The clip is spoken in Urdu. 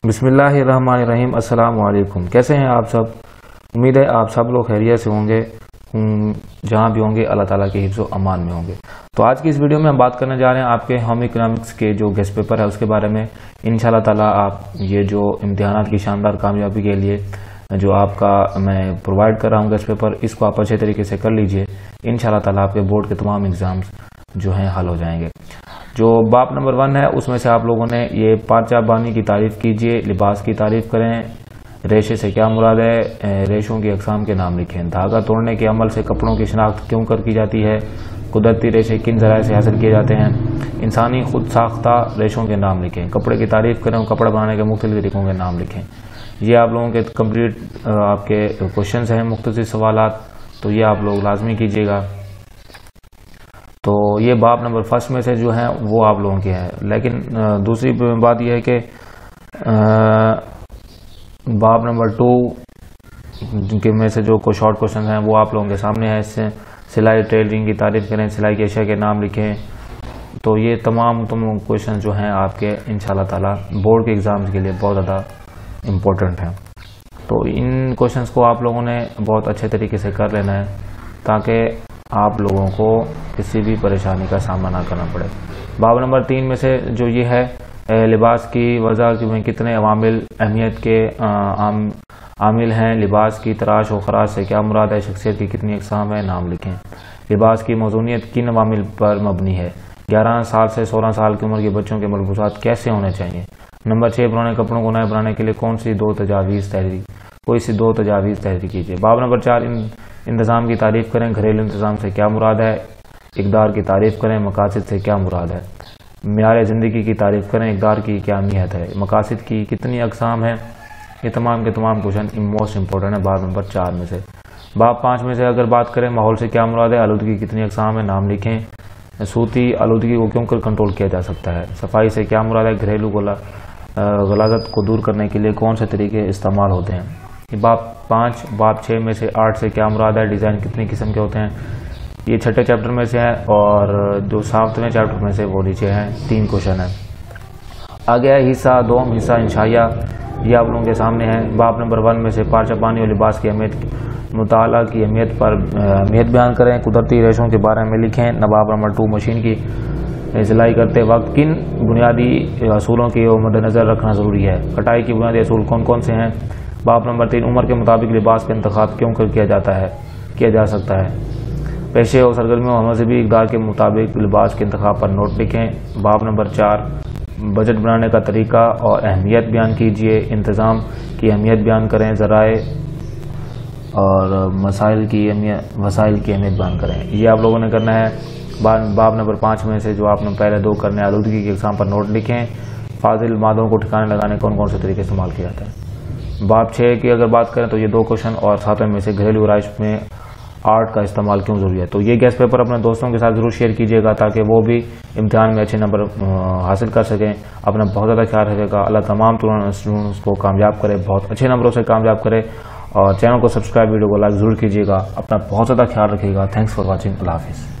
بسم اللہ الرحمن الرحیم۔ السلام علیکم، کیسے ہیں آپ سب؟ امید ہے آپ سب لوگ خیریت سے ہوں گے، جہاں بھی ہوں گے اللہ تعالیٰ کے حفظ و امان میں ہوں گے۔ تو آج کی اس ویڈیو میں ہم بات کرنے جا رہے ہیں آپ کے ہوم اکنامکس کے جو گیسٹ پیپر ہے اس کے بارے میں۔ انشاءاللہ تعالیٰ آپ یہ جو امتحانات کی شاندار کامیابی کے لیے جو آپ کا میں پرووائڈ کر رہا ہوں گیسٹ پیپر، اس کو آپ اچھے طریقے سے کر لیجئے۔ انشاءاللہ تعالیٰ آپ کے بورڈ کے تمام ایگزامز جو ہیں حل ہو جائیں گے۔ جو باب نمبر 1 ہے اس میں سے آپ لوگوں نے یہ پارچہ بانی کی تعریف کیجئے، لباس کی تعریف کریں، ریشے سے کیا مراد ہے، ریشوں کی اقسام کے نام لکھیں، دھاگا توڑنے کے عمل سے کپڑوں کی شناخت کیوں کر کی جاتی ہے، قدرتی ریشے کن ذرائع سے حاصل کیے جاتے ہیں، انسانی خود ساختہ ریشوں کے نام لکھیں، کپڑے کی تعریف کریں، کپڑا بنانے کے مختلف طریقوں کے نام لکھیں۔ یہ آپ لوگوں کے کمپلیٹ آپ کے کوشچنز ہیں، مختصر سوالات، تو یہ آپ لوگ لازمی کیجیے گا۔ تو یہ باب نمبر 1 میں سے جو ہیں وہ آپ لوگوں کے ہیں، لیکن دوسری بات یہ ہے کہ باب نمبر 2 کے میں سے جو کوئی شارٹ کوشچن ہیں وہ آپ لوگوں کے سامنے ہے۔ اس سے سلائی ٹیلرنگ کی تعریف کریں، سلائی کے اشیاء کے نام لکھیں۔ تو یہ تمام کوشچن جو ہیں آپ کے انشاءاللہ تعالی بورڈ کے ایگزامز کے لیے بہت زیادہ امپورٹنٹ ہیں۔ تو ان کوشچنس کو آپ لوگوں نے بہت اچھے طریقے سے کر لینا ہے تاکہ آپ لوگوں کو کسی بھی پریشانی کا سامنا نہ کرنا پڑے۔ باب نمبر 3 میں سے جو یہ ہے لباس کی وضع میں کتنے عوامل اہمیت کے عامل ہیں، لباس کی تراش و خراش سے کیا مراد ہے، شخصیت کی کتنی اقسام ہے، نام لکھیں۔ لباس کی موزونیت کن عوامل پر مبنی ہے، 11 سال سے 16 سال کی عمر کے بچوں کے ملبوسات کیسے ہونے چاہیے۔ نمبر 6 پرانے کپڑوں کو نئے بنانے کے لیے کون سی دو تجاویز تحریر کیجیے۔ باب نمبر 4 انتظام کی تعریف کریں، گھریلو انتظام سے کیا مراد ہے، اقدار کی تعریف کریں، مقاصد سے کیا مراد ہے، معیار زندگی کی تعریف کریں، اقدار کی کیا اہمیت ہے، مقاصد کی کتنی اقسام ہیں۔ یہ تمام کے تمام کوشچن موسٹ امپورٹنٹ ہے باب نمبر 4 میں سے۔ باب 5 میں سے اگر بات کریں ماحول سے کیا مراد ہے، آلودگی کی کتنی اقسام ہے، نام لکھیں۔ صوتی آلودگی کو کیوں کر کنٹرول کیا جا سکتا ہے، صفائی سے کیا مراد ہے، گھریلو غلاظت کو دور کرنے کے لیے کون سے طریقے استعمال ہوتے ہیں۔ یہ باب 5۔ باب 6 میں سے آرٹ سے کیا مراد ہے، ڈیزائن کتنی قسم کے ہوتے ہیں۔ یہ 6 چیپٹر میں سے ہے اور جو 7ویں چیپٹر میں سے وہ نیچے ہیں، 3 کوشچن ہیں۔ آگے ہے حصہ 2 حصہ انشائیہ، یہ آپ لوگوں کے سامنے ہے۔ باب نمبر 1 میں سے پارچہ بانی اور لباس کی اہمیت، مطالعہ کی اہمیت بیان کریں، قدرتی ریشوں کے بارے میں لکھیں۔ باب نمبر 2 مشین کی سلائی کرتے وقت کن بنیادی اصولوں کی مد نظر رکھنا ضروری ہے، کٹائی کی بنیادی اصول کون کون سے ہیں۔ باب نمبر 3 عمر کے مطابق لباس کا انتخاب کیوں کر کیا جا سکتا ہے، پیشے اور سرگرمیوں اور مذہبی اقدار کے مطابق لباس کے انتخاب پر نوٹ لکھیں۔ باب نمبر 4 بجٹ بنانے کا طریقہ اور اہمیت بیان کیجیے، انتظام کی اہمیت بیان کریں، ذرائع اور وسائل کی اہمیت بیان کریں۔ یہ آپ لوگوں نے کرنا ہے۔ باب نمبر 5 میں سے جو آپ نے پہلے 2 کرنے، آلودگی کے اقسام پر نوٹ لکھیں، فاضل مادوں کو ٹھکانے لگانے کون سے طریقے استعمال کیا جاتا ہے۔ باب 6 کی اگر بات کریں تو یہ 2 کوشچن اور 7ویں میں سے گھریلو آرائش میں آرٹ کا استعمال کیوں ضروری ہے۔ تو یہ گیسٹ پیپر اپنے دوستوں کے ساتھ ضرور شیئر کیجیے گا تاکہ وہ بھی امتحان میں اچھے نمبر حاصل کر سکیں۔ اپنا بہت زیادہ خیال رکھے گا، اللہ تمام اسٹوڈنٹس کو کامیاب کرے، بہت اچھے نمبروں سے کامیاب کرے، اور چینل کو سبسکرائب، ویڈیو کو لائک ضرور کیجیے گا۔ اپنا بہت زیادہ خیال رکھیے گا۔ تھینکس فار واچنگ، اللہ حافظ۔